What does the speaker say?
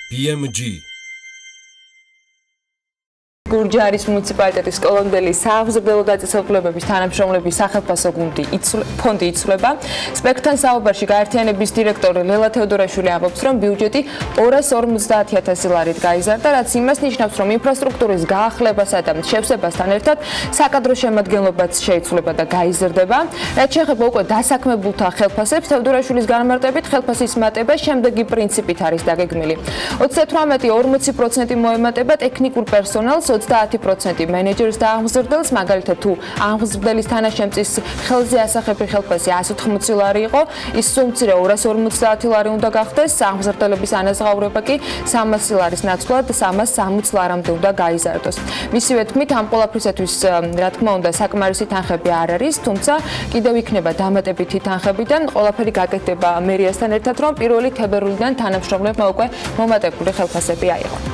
BMG გურჯაანის მუნიციპალიტეტის კოლონდელი სააღმზრდელო დაწესებულებების თანამშრომლების სახელმწიფო ფონდი იცვლება. სპექტრთან საუბარში გაერთიანების დირექტორი ლელა თეოდორაშვილი ამბობს, რომ ბიუჯეტი 250.000 ლარით გაიზარდა, რაც იმას ნიშნავს, რომ ინფრასტრუქტურის გაახლებასა და შევსებასთან ერთად საკადრო შემადგენლობაც შეიცვლება და გაიზრდება. რაც შეეხება უკვე დასაქმებულთა ხელფასებს, თეოდორაშვილის განმარტებით ხელფასის მატება შემდეგი პრინციპით არის დაგეგმილი. 38-40% მოემატება ტექნიკურ პერსონალს, 30% მენეჯერს და აღმზრდელს, მაგალითად თუ აღმზრდელის თანაშემწის ხელზე ასახები ხელფასი 180 ლარი იყო, ის სულ მცირე 250 ლარი უნდა გახდეს, აღმზრდელების ანაზღაურება კი 300 ლარის ნაცვლად 360 ლარამდე უნდა გაიზარდოს. მისივე თქმით, ამ ყველაფრისათვის, რა თქმა უნდა, საკმარისი თანხები არ არის, თუმცა კიდევ იქნება დამატებითი თანხებიდან, ყველაფერი გაკეთდება მერიასთან ერთად, რომ 1 თებერვლიდან თანამშრომლებმა უკვე მომატებული ხელფასები აიღონ.